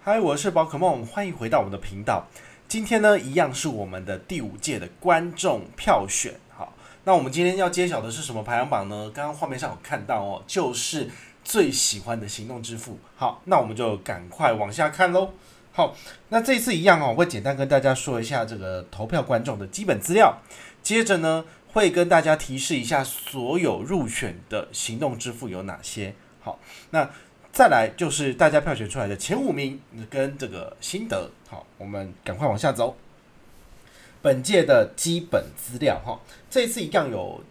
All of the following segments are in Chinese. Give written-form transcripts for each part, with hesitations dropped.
嗨，我是宝可梦，欢迎回到我们的频道。今天呢，一样是我们的第5届的观众票选。好，那我们今天要揭晓的是什么排行榜呢？刚刚画面上有看到哦，就是最喜欢的行动支付。好，那我们就赶快往下看喽。好，那这次一样哦，我会简单跟大家说一下这个投票观众的基本资料，接着呢，会跟大家提示一下所有入选的行动支付有哪些。好，那再来就是大家票选出来的前5名跟这个心得。好，我们赶快往下走。本届的基本资料哈，这一次一样有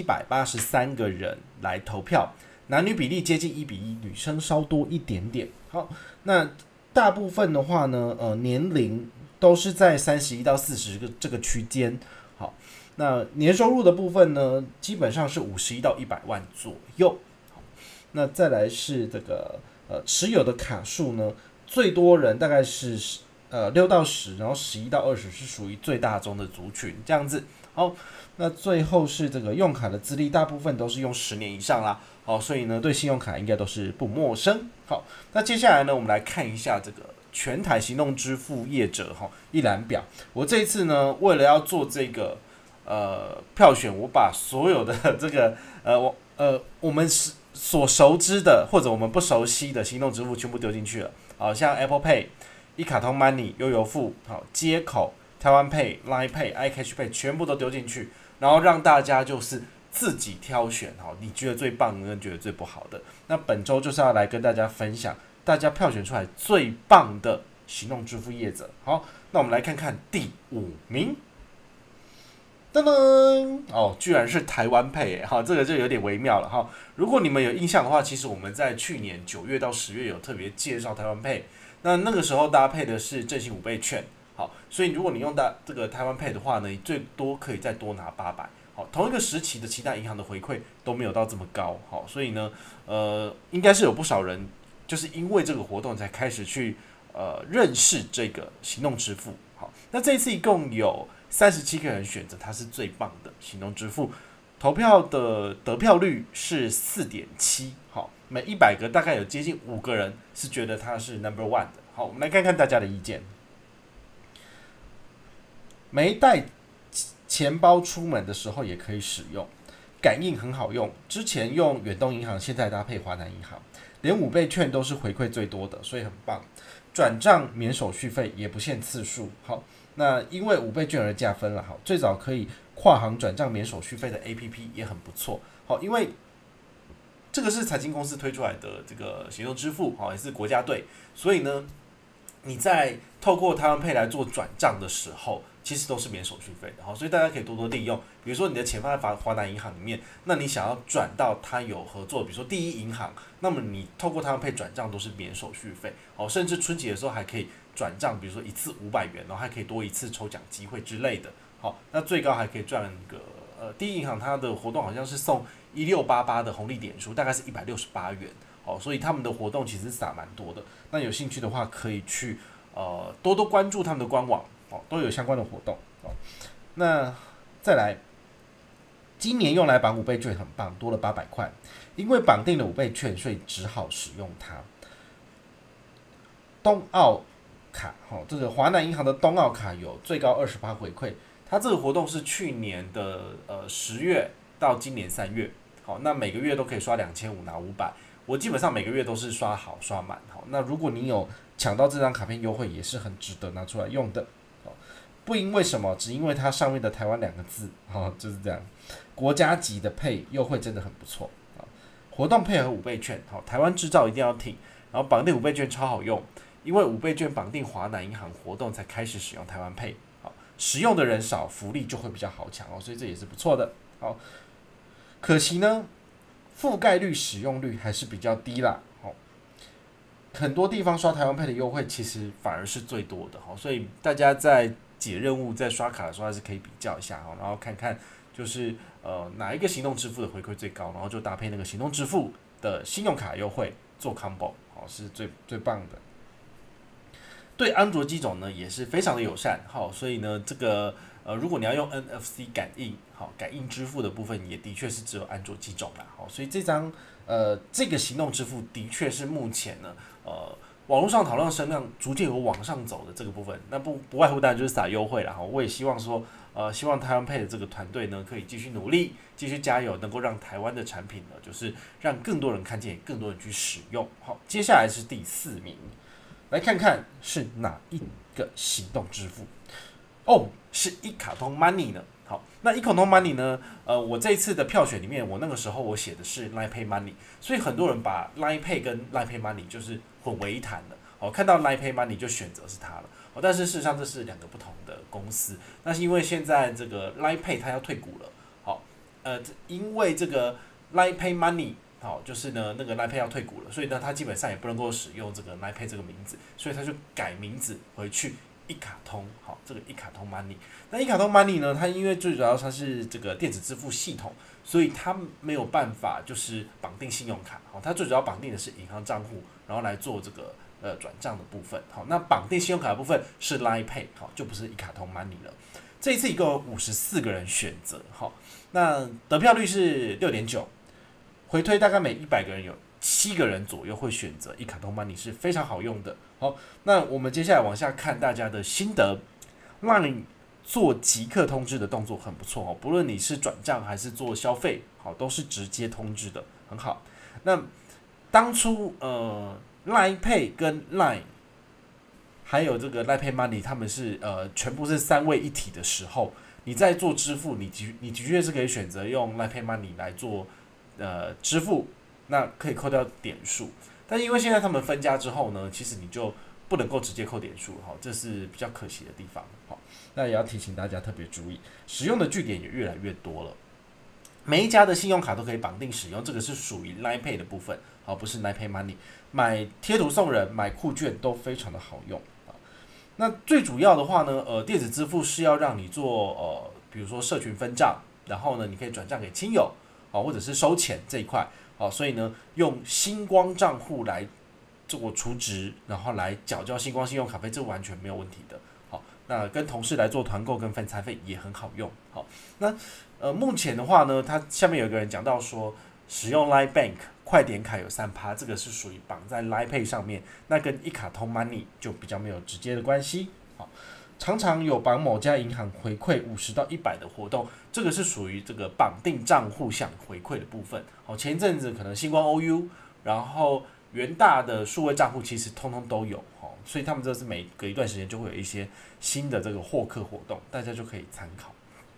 783个人来投票，男女比例接近1:1，女生稍多一点点。好，那大部分的话呢，年龄都是在31到40个这个区间。好，那年收入的部分呢，基本上是51到100万左右。那再来是这个持有的卡数呢，最多人大概是6到10，然后11到20是属于最大宗的族群这样子。好，那最后是这个用卡的资历，大部分都是用10年以上啦。好，所以呢对信用卡应该都是不陌生。好，那接下来呢，我们来看一下这个全台行动支付业者一览表。我这一次呢，为了要做这个票选，我把所有的这个我们所熟知的或者我们不熟悉的行动支付全部丢进去了。好，像 Apple Pay、一卡通 Money、悠游付、好街口、台湾 Pay、Line Pay、iCash Pay 全部都丢进去，然后让大家就是自己挑选，好，你觉得最棒的跟觉得最不好的。那本周就是要来跟大家分享大家票选出来最棒的行动支付业者。好，那我们来看看第5名。噔噔哦，居然是台湾Pay，哈，这个就有点微妙了哈。如果你们有印象的话，其实我们在去年9月到10月有特别介绍台湾Pay，那个时候搭配的是振兴5倍券，好，所以如果你用这个台湾Pay的话呢，你最多可以再多拿800。好，同一个时期的其他银行的回馈都没有到这么高，好，所以呢，应该是有不少人就是因为这个活动才开始去认识这个行动支付。好，那这一次一共有37个人选择它是最棒的行动支付，投票的得票率是4.7，好，每100个大概有接近5个人是觉得它是 number one 的。好，我们来看看大家的意见。没带钱包出门的时候也可以使用，感应很好用，之前用远东银行，现在搭配华南银行，连5倍券都是回馈最多的，所以很棒。转账免手续费也不限次数，好，那因为5倍券而加分了，好，最早可以跨行转账免手续费的 APP 也很不错，好，因为这个是财经公司推出来的这个行动支付，好，也是国家队，所以呢，你在透过台湾Pay来做转账的时候，其实都是免手续费的，好，所以大家可以多多利用。比如说你的钱放在华南银行里面，那你想要转到它有合作，比如说第一银行，那么你透过台湾Pay转账都是免手续费，好，甚至春节的时候还可以转账，比如说一次500元，然后还可以多一次抽奖机会之类的，好，那最高还可以赚个第一银行它的活动好像是送1688的红利点数，大概是168元，好，所以他们的活动其实撒蛮多的。那有兴趣的话，可以去多多关注他们的官网，哦，都有相关的活动。哦，那再来，今年用来绑5倍券很棒，多了800块，因为绑定了5倍券，所以只好使用它。东澳卡，这个华南银行的东澳卡有最高28回馈，它这个活动是去年的10月到今年3月，好，那每个月都可以刷2500拿500，我基本上每个月都是刷好刷满，好，那如果你有抢到这张卡片优惠，也是很值得拿出来用的。不因为什么，只因为它上面的台湾2个字，就是这样。国家级的配优惠真的很不错，活动配合5倍券，台湾制造一定要挺，然后绑定5倍券超好用，因为5倍券绑定华南银行活动才开始使用台湾配，使用的人少，福利就会比较好抢哦，所以这也是不错的。好，可惜呢，覆盖率、使用率还是比较低啦。很多地方刷台湾配的优惠其实反而是最多的，所以大家在解任务、在刷卡的时候还是可以比较一下，然后看看就是哪一个行动支付的回馈最高，然后就搭配那个行动支付的信用卡优惠做 combo， 是最棒的。对安卓机种呢也是非常的友善，好，所以呢这个如果你要用 NFC 感应，好，感应支付的部分也的确是只有安卓机种啦，好，所以这个行动支付的确是目前呢网络上讨论声量逐渐有往上走的这个部分，那不外乎当然就是撒优惠啦。哈，我也希望说，希望台湾配的这个团队呢，可以继续努力，继续加油，能够让台湾的产品呢，就是让更多人看见，更多人去使用。好，接下来是第4名，来看看是哪一个行动支付哦，是一卡通 Money 呢。好，那一卡通 Money 呢？我这一次的票选里面，我那个时候我写的是 Line Pay Money， 所以很多人把 Line Pay 跟 Line Pay Money 就是混为一谈了。哦，看到 Line Pay Money 就选择是它了。哦，但是事实上这是2个不同的公司。那是因为现在这个 Line Pay 它要退股了。好，因为这个 Line Pay Money 好，就是呢那个 Line Pay 要退股了，所以呢它基本上也不能够使用这个 Line Pay 这个名字，所以它就改名字回去。一卡通，好，这个一卡通 Money， 那一卡通 Money 呢？它因为最主要它是这个电子支付系统，所以它没有办法就是绑定信用卡，好，它最主要绑定的是银行账户，然后来做这个转账的部分，好，那绑定信用卡的部分是 Line Pay， 好，就不是一卡通 Money 了。这一次一共有54个人选择，好，那得票率是 6.9， 回推大概每100个人有7个人左右会选择一卡通 Money， 是非常好用的。好，那我们接下来往下看大家的心得。Line 做即刻通知的动作很不错哦，不论你是转账还是做消费，好，都是直接通知的，很好。那当初Line Pay 跟 Line 还有这个 Line Pay Money， 他们是全部是3位一体的时候，你在做支付，你的确是可以选择用 Line Pay Money 来做支付，那可以扣掉点数。但因为现在他们分家之后呢，其实你就不能够直接扣点数，这是比较可惜的地方。好，那也要提醒大家特别注意，使用的据点也越来越多了。每一家的信用卡都可以绑定使用，这个是属于 Line Pay 的部分，好，不是 Line Pay Money。买贴图送人、买酷券都非常的好用。那最主要的话呢，电子支付是要让你做比如说社群分账，然后呢，你可以转账给亲友，或者是收钱这一块。好，所以呢，用星光账户来做储值，然后来缴交星光信用卡费，这完全没有问题的。好，那跟同事来做团购跟分餐费也很好用。好，那目前的话呢，它下面有一个人讲到说，使用 Line Bank 快点卡有3%，这个是属于绑在 Line Pay 上面，那跟一卡通 Money 就比较没有直接的关系。好。常常有绑某家银行回馈50到100的活动，这个是属于这个绑定账户享回馈的部分。好，前一阵子可能星光 OU， 然后元大的数位账户其实通通都有，所以他们这是每隔一段时间就会有一些新的这个获客活动，大家就可以参考。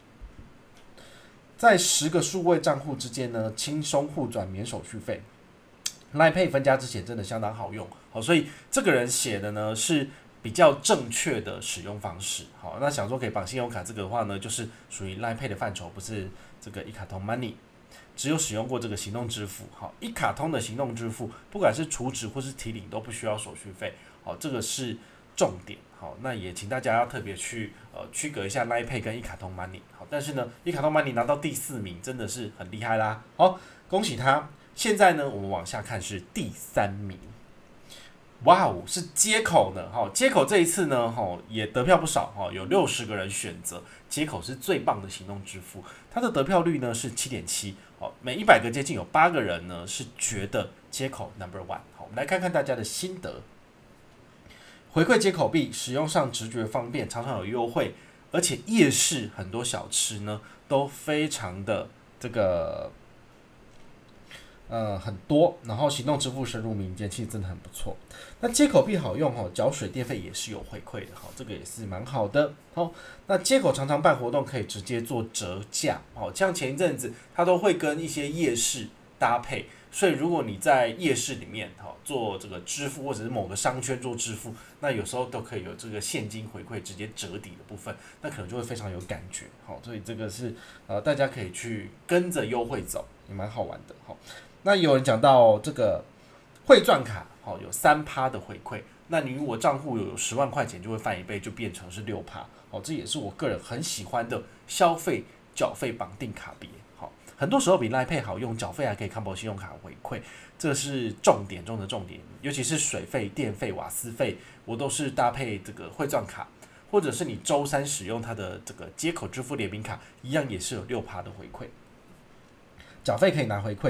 在10个数位账户之间呢，轻松互转免手续费。Line Pay 分家之前真的相当好用，好，所以这个人写的呢是比较正确的使用方式。好，那想说可以绑信用卡这个的话呢，就是属于 Line Pay 的范畴，不是这个一卡通 Money。只有使用过这个行动支付，好，一卡通的行动支付，不管是储值或是提领都不需要手续费，好，这个是重点。好，那也请大家要特别去区隔一下 Line Pay 跟一卡通 Money。好，但是呢，一卡通 Money 拿到第4名真的是很厉害啦，好，恭喜他。现在呢，我们往下看是第3名。哇哦，是街口呢，街口这一次呢，也得票不少，有60个人选择街口是最棒的行动支付，它的得票率呢是 7.7， 每100个接近有8个人呢是觉得街口 No.1。好，我们来看看大家的心得。回馈街口币，使用上直觉方便，常常有优惠，而且夜市很多小吃呢都非常的这个。很多，然后行动支付深入民间，其实真的很不错。那街口币好用缴水电费也是有回馈的，这个也是蛮好的。那街口常常办活动，可以直接做折价，像前一阵子它都会跟一些夜市搭配，所以如果你在夜市里面做这个支付，或者是某个商圈做支付，那有时候都可以有这个现金回馈直接折抵的部分，那可能就会非常有感觉。所以这个是大家可以去跟着优惠走，也蛮好玩的。那有人讲到这个汇赚卡，有3%的回馈，那你如果账户有10万块钱，就会翻1倍，就变成是6%。这也是我个人很喜欢的消费缴费绑定卡别。很多时候比 Line Pay 好用，缴费还可以 combo 信用卡回馈，这是重点中的重点。尤其是水费、电费、瓦斯费，我都是搭配这个汇赚卡，或者是你周3使用它的这个街口支付联名卡，一样也是有6%的回馈。缴费可以拿回馈。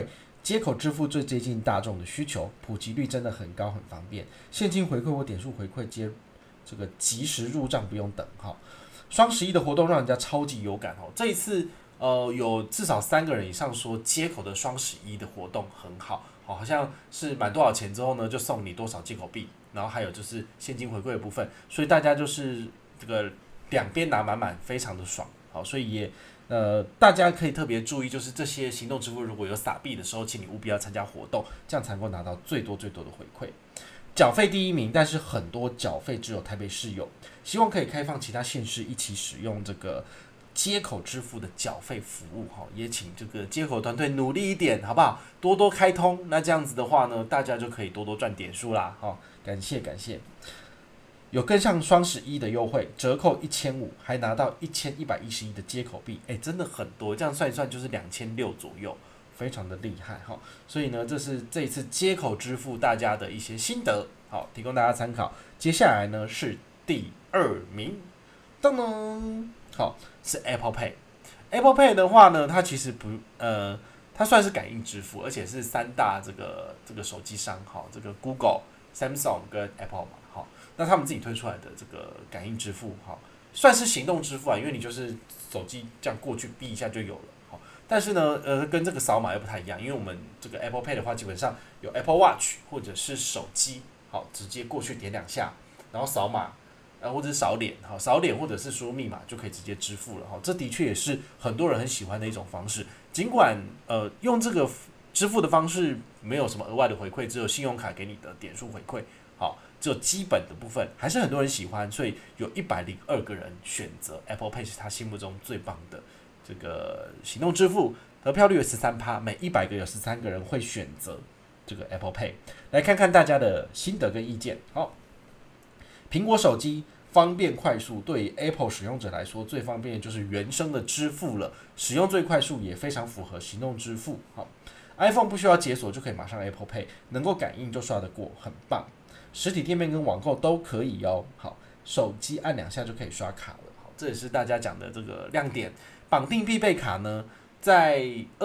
接口支付最接近大众的需求，普及率真的很高，很方便。现金回馈或点数回馈这个即时入账，不用等哈。双11的活动让人家超级有感哦，这一次有至少3个人以上说接口的双11的活动很好，好像是满多少钱之后呢，就送你多少接口币，然后还有就是现金回馈的部分，所以大家就是这个两边拿满满，非常的爽。好，所以也大家可以特别注意，就是这些行动支付如果有撒币的时候，请你务必要参加活动，这样才能够拿到最多的回馈。缴费第1名，但是很多缴费只有台北市有，希望可以开放其他县市一起使用这个接口支付的缴费服务，也请这个接口团队努力一点，好不好？多多开通，那这样子的话呢，大家就可以多多赚点数啦，感谢。有跟上双11的优惠，折扣1500，还拿到1111的接口币，真的很多，这样算一算就是2600左右，非常的厉害哈。所以呢，这是这一次接口支付大家的一些心得，好，提供大家参考。接下来呢是第2名，噔噔，好，是 Apple Pay。Apple Pay 的话呢，它其实它算是感应支付，而且是3大这个手机商，好，这个 Google、Samsung 跟 Apple 嘛，好。那他们自己推出来的这个感应支付，算是行动支付啊，因为你就是手机这样过去逼一下就有了，但是呢，跟这个扫码又不太一样，因为我们这个 Apple Pay 的话，基本上有 Apple Watch 或者是手机，好，直接过去点2下，然后扫码，或者是扫脸或者是输入密码就可以直接支付了，这的确也是很多人很喜欢的一种方式。尽管用这个支付的方式没有什么额外的回馈，只有信用卡给你的点数回馈，好。只有基本的部分，还是很多人喜欢，所以有102个人选择 Apple Pay 是他心目中最棒的这个行动支付，得票率有13%，每100个有13个人会选择这个 Apple Pay。来看看大家的心得跟意见。好，苹果手机方便快速，对于 Apple 使用者来说，最方便的就是原生的支付了，使用最快速，也非常符合行动支付。好 ，iPhone 不需要解锁就可以马上 Apple Pay， 能够感应就刷得过，很棒。实体店面跟网购都可以哦。好，手机按2下就可以刷卡了。好，这也是大家讲的这个亮点。绑定必备卡呢，在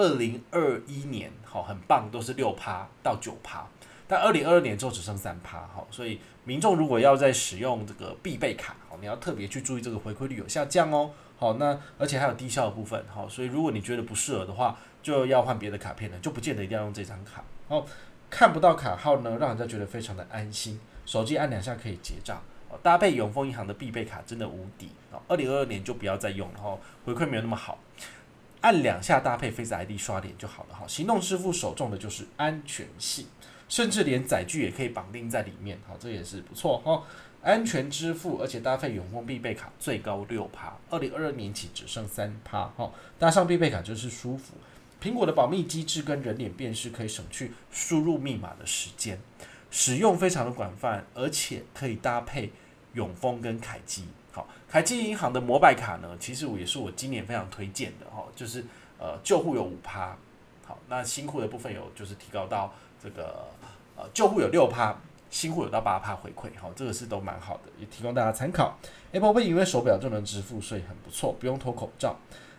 2021年，好，很棒，都是6%到9%，但2022年之后只剩3%。好，所以民众如果要在使用这个必备卡，好，你要特别去注意这个回馈率有下降哦。好，那而且还有低效的部分。好，所以如果你觉得不适合的话，就要换别的卡片了，就不见得一定要用这张卡。好。看不到卡号呢，让人家觉得非常的安心。手机按2下可以结账，搭配永丰银行的必备卡真的无敌。2022年就不要再用了，回馈没有那么好。按2下搭配 Face ID 刷脸就好了。行动支付首重的就是安全性，甚至连载具也可以绑定在里面，这也是不错。安全支付，而且搭配永丰必备卡最高6%，2022年起只剩3%。搭上必备卡就是舒服。苹果的保密机制跟人脸辨识可以省去输入密码的时间，使用非常的广泛，而且可以搭配永丰跟凯基。好，凯基银行的摩拜卡呢，其实也是我今年非常推荐的，就是旧户有5%，好，那新户的部分有就是提高到这个旧户有6%，新户有到8%回馈，好，这个是都蛮好的，也提供大家参考。Apple Pay 因为手表就能支付，所以很不错，不用脱口罩，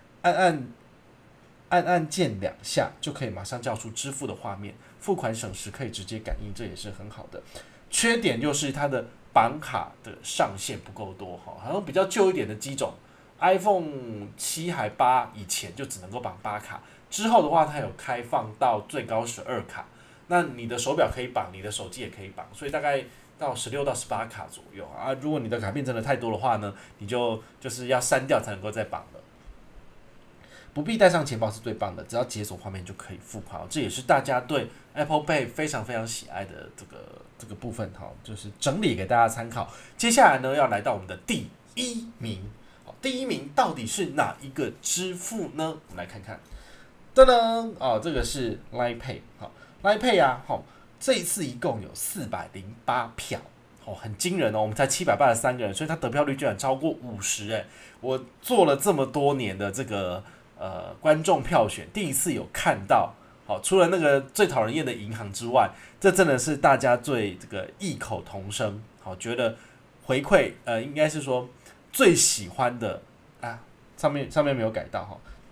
按键2下就可以马上叫出支付的画面，付款省时可以直接感应，这也是很好的。缺点就是它的绑卡的上限不够多，好像比较旧一点的机种 ，iPhone 7还8以前就只能够绑8卡，之后的话它有开放到最高12卡，那你的手表可以绑，你的手机也可以绑，所以大概到16到18卡左右啊。如果你的卡片真的太多的话呢，你就是要删掉才能够再绑了。不必带上钱包是最棒的，只要解锁画面就可以付款，这也是大家对 Apple Pay 非常非常喜爱的这个部分，就是整理给大家参考。接下来呢，要来到我们的第1名，第1名到底是哪一个支付呢？我们来看看，噔噔，这个是 Line Pay， Line Pay 啊，这一次一共有408票。很惊人哦，我们才783个人，所以它得票率居然超过50%。我做了这么多年的这个观众票选，第一次有看到，好，除了那个最讨人厌的银行之外，这真的是大家最这个异口同声，好，觉得回馈应该是说最喜欢的啊，上面没有改到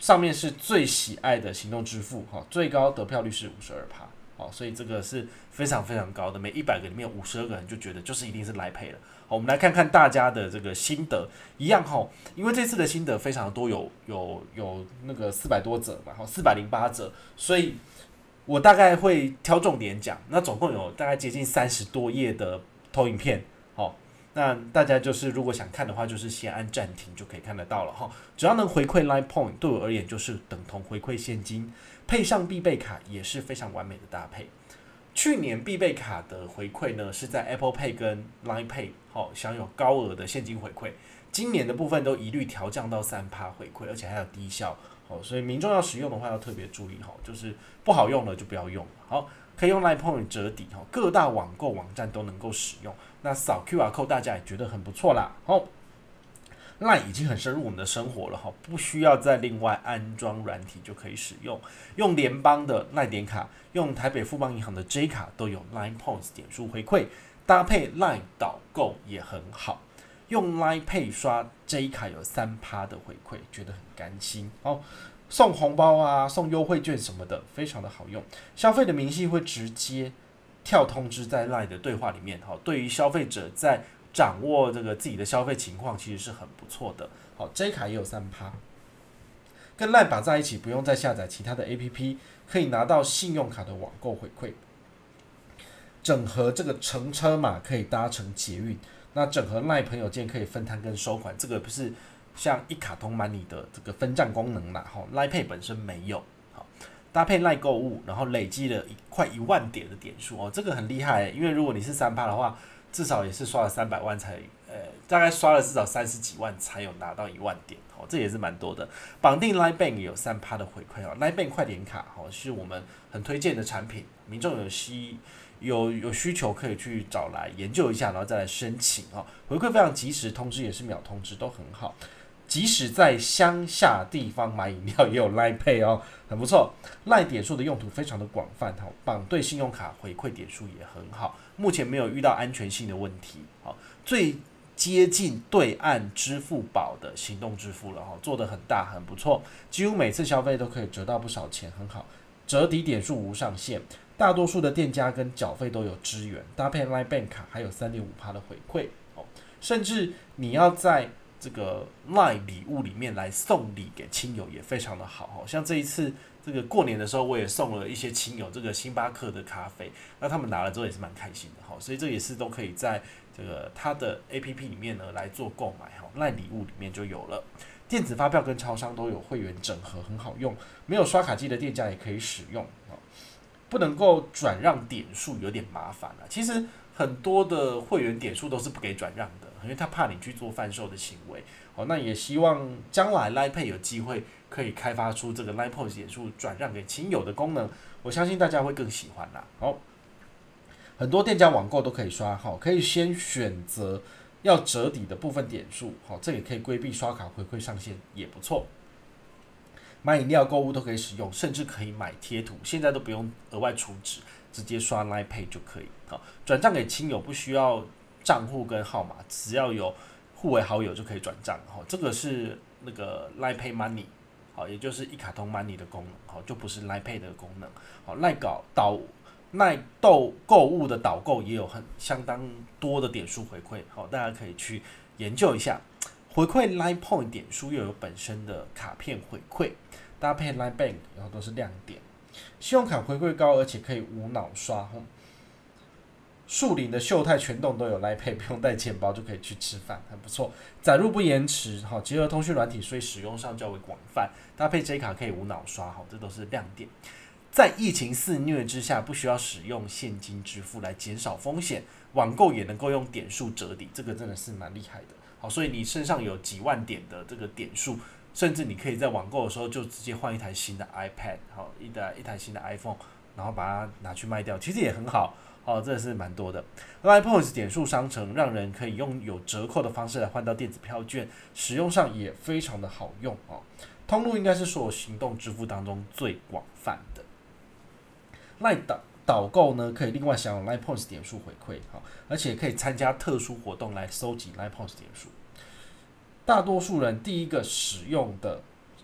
上面是最喜爱的行动支付，最高得票率是52%，所以这个是非常非常高的，每100个里面有52个人就觉得就是一定是LINE Pay了。好，我们来看看大家的这个心得，一样哈，因为这次的心得非常多，有那个400多则嘛，408则，所以我大概会挑重点讲。那总共有大概接近30多页的投影片，好，那大家就是如果想看的话，就是先按暂停就可以看得到了哈。只要能回馈 LINE Point， 对我而言就是等同回馈现金，配上必备卡也是非常完美的搭配。去年必备卡的回馈呢是在 Apple Pay 跟 LINE Pay 享有高额的现金回馈，今年的部分都一律调降到3%回馈，而且还有低效，所以民众要使用的话要特别注意，就是不好用了就不要用了。好，可以用 LINE Point 折抵，各大网购网站都能够使用，那扫 QR Code 大家也觉得很不错啦。LINE 已经很深入我们的生活了，不需要再另外安装软体就可以使用。用联邦的 LINE 点卡，用台北富邦银行的 J 卡都有 LINE Points 点数回馈，搭配 LINE 导购也很好。用 LINE Pay 刷 J 卡有3%的回馈，觉得很甘心。送红包啊，送优惠券什么的，非常的好用。消费的明细会直接跳通知在 LINE 的对话里面，对于消费者在掌握这个自己的消费情况，其实是很不错的。好 ，J 卡也有3%，跟 LINE 绑在一起，不用再下载其他的 APP， 可以拿到信用卡的网购回馈。整合这个乘车码可以搭乘捷运，那整合 LINE 朋友间可以分摊跟收款，这个不是像一卡通 Money 的这个分账功能啦，LINE Pay 本身没有。好，搭配 LINE 购物，然后累积了快1万点的点数这个很厉害，因为如果你是3%的话，至少也是刷了300万才，大概刷了至少30几万才有拿到1万点，这也是蛮多的。绑定 LINE Bank 也有3%的回馈，LINE Bank 快点卡是我们很推荐的产品，民众有需求可以去找来研究一下，然后再来申请回馈非常及时，通知也是秒通知，都很好。即使在乡下地方买饮料也有 LINE Pay 很不错。LINE 点数的用途非常的广泛，绑对信用卡回馈点数也很好，目前没有遇到安全性的问题。最接近对岸支付宝的行动支付了，做得很大很不错，几乎每次消费都可以折到不少钱，很好。折抵点数无上限，大多数的店家跟缴费都有支援，搭配 LINE Bank 卡还有3.5% 的回馈，甚至你要在这个 LINE 礼物里面来送礼给亲友也非常的好，像这一次这个过年的时候，我也送了一些亲友这个星巴克的咖啡，那他们拿了之后也是蛮开心的，所以这也是都可以在这个它的 APP 里面呢来做购买，LINE 礼物里面就有了。电子发票跟超商都有会员整合，很好用，没有刷卡机的店家也可以使用，不能够转让点数有点麻烦其实很多的会员点数都是不给转让的，因为他怕你去做贩售的行为。那也希望将来 LINE Pay 有机会可以开发出这个 LINE Points 点数转让给亲友的功能，我相信大家会更喜欢啦。很多店家网购都可以刷，可以先选择要折抵的部分点数，这也可以规避刷卡回馈上限，也不错。买饮料购物都可以使用，甚至可以买贴图，现在都不用额外储值，直接刷 LINE Pay 就可以。转账给亲友不需要账户跟号码，只要有互为好友就可以转账。这个是那个 LINE Pay Money， 也就是一卡通 Money 的功能，就不是 LINE Pay 的功能。LINE 购物的导购也有相当多的点数回馈，大家可以去研究一下。回馈 LINE Point 点数又有本身的卡片回馈，搭配 LINE Bank 然后都是亮点。信用卡回馈高，而且可以无脑刷。树林的秀泰全栋都有 LINE Pay， 不用带钱包就可以去吃饭，很不错。载入不延迟，结合通讯软体，所以使用上较为广泛。搭配 J 卡可以无脑刷，这都是亮点。在疫情肆虐之下，不需要使用现金支付来减少风险，网购也能够用点数折抵，这个真的是蛮厉害的。所以你身上有几万点的这个点数，甚至你可以在网购的时候就直接换一台新的 iPad， 一台新的 iPhone， 然后把它拿去卖掉，其实也很好。这是蛮多的。LINE Points 点数商城让人可以用有折扣的方式来换到电子票券，使用上也非常的好用通路应该是所有行动支付当中最广泛的。LINE 导购呢，可以另外享有 LINE Points 点数回馈，而且可以参加特殊活动来收集 LINE Points 点数。大多数人第一个使用的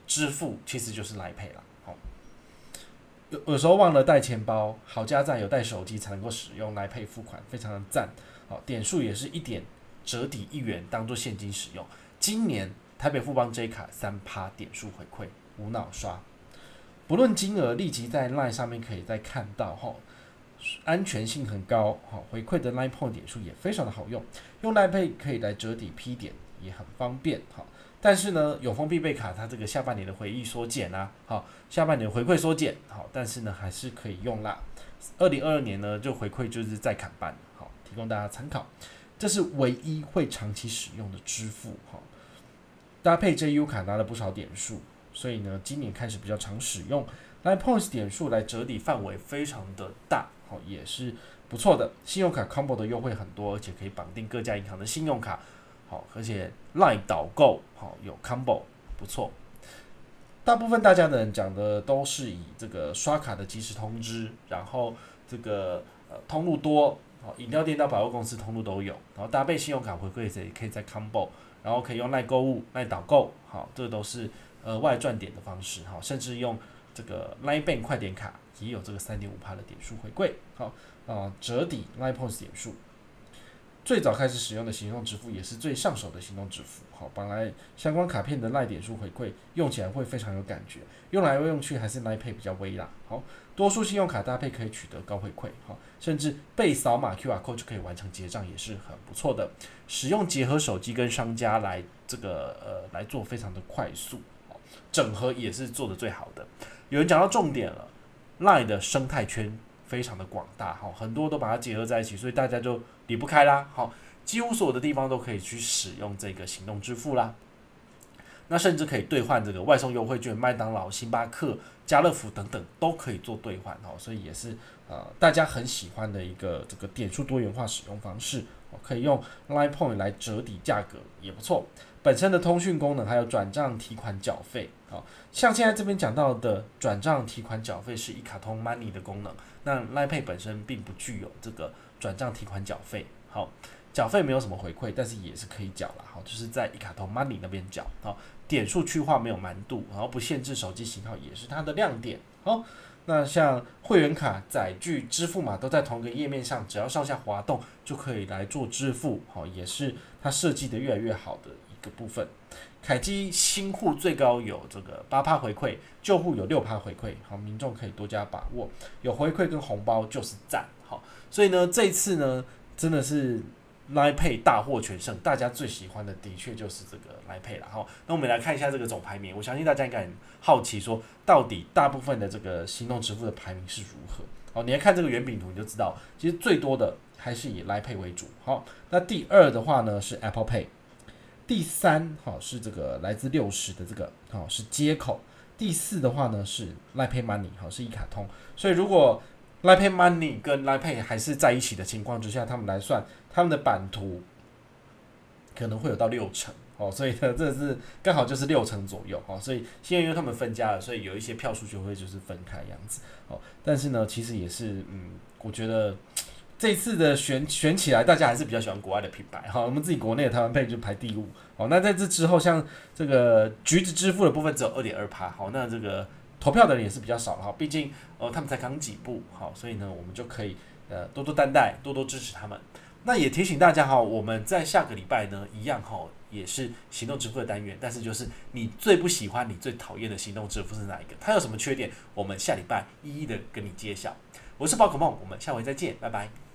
支付其实就是 Line Pay 啦。有时候忘了带钱包，好家在有带手机才能够使用 Line Pay 付款，非常的赞。好，点数也是1点折抵1元，当做现金使用。今年台北富邦 J 卡3%点数回馈，无脑刷，不论金额，立即在 Line 上面可以再看到哈，安全性很高，回馈的 Line Point 点数也非常的好用，用 Line Pay 可以来折抵 P 点，也很方便哈。但是呢，永丰必备卡它这个下半年的回忆缩减啊，好，下半年的回馈缩减，好，但是呢还是可以用啦。2022年呢就回馈就是再砍半，好，提供大家参考。这是唯一会长期使用的支付，好，搭配 JU 卡拿了不少点数，所以呢今年开始比较常使用 Line Points 点数来折抵范围非常的大，好，也是不错的。信用卡 Combo 的优惠很多，而且可以绑定各家银行的信用卡。好，而且 Line 导购好有 combo 不错。大部分大家的人讲的都是以这个刷卡的即时通知，然后这个通路多，好，饮料店到百货公司通路都有，然后搭配信用卡回馈也可以在 combo， 然后可以用 Line 购物、Line 导购，好，这都是额外赚点的方式，好，甚至用这个 Line Bank 快点卡也有这个 3.5% 的点数回馈，好折抵 Line Points 点数。最早开始使用的行动支付也是最上手的行动支付，好，本来相关卡片的Line点数回馈用起来会非常有感觉，用来用去还是Line Pay比较微啦。好，多数信用卡搭配可以取得高回馈，好，甚至被扫码 QR Code 就可以完成结账，也是很不错的。使用结合手机跟商家来这个来做非常的快速，整合也是做的最好的。有人讲到重点了 ，Line 的生态圈非常的广大，很多都把它结合在一起，所以大家就离不开啦。好，几乎所有的地方都可以去使用这个行动支付啦。那甚至可以兑换这个外送优惠券，麦当劳、星巴克、家乐福等等都可以做兑换，所以也是大家很喜欢的一个这个点数多元化使用方式。可以用 Line Point 来折抵价格也不错。本身的通讯功能还有转账提款缴费，像现在这边讲到的转账提款缴费是一卡通 Money 的功能，那 Line Pay 本身并不具有这个转账提款缴费，好，缴费没有什么回馈，但是也是可以缴啦，好，就是在一卡通 Money 那边缴，好，点数去化没有难度，然后不限制手机型号也是它的亮点，好。那像会员卡、载具、支付码都在同一个页面上，只要上下滑动就可以来做支付，好，也是它设计的越来越好的一个部分。凯基新户最高有这个8%回馈，旧户有6%回馈，好，民众可以多加把握，有回馈跟红包就是赞，好，所以呢，这一次呢，真的是 Line Pay 大获全胜，大家最喜欢的的确就是这个 Line Pay 啦。那我们来看一下这个总排名，我相信大家应该很好奇说，到底大部分的这个行动支付的排名是如何？好，你来看这个圆饼图你就知道，其实最多的还是以 Line Pay 为主。好，那第二的话呢是 Apple Pay， 第三是这个来自60的这个是接口，第四的话呢是 Line Pay Money， 是一卡通。所以如果Line Pay Money 跟 Line Pay 还是在一起的情况之下，他们来算他们的版图可能会有到60%，所以呢，这是刚好就是60%左右，所以现在因为他们分家了，所以有一些票数就会就是分开样子，但是呢，其实也是我觉得这一次的选起来，大家还是比较喜欢国外的品牌，我们自己国内的台湾配就排第5，那在这之后，像这个橘子支付的部分只有2.2%，那这个投票的人也是比较少了，毕竟他们才刚起步，好，所以呢，我们就可以多多担待，多多支持他们。那也提醒大家我们在下个礼拜呢，一样也是行动支付的单元，但是就是你最不喜欢、你最讨厌的行动支付是哪一个？它有什么缺点？我们下礼拜一一的跟你揭晓。我是宝可梦，我们下回再见，拜拜。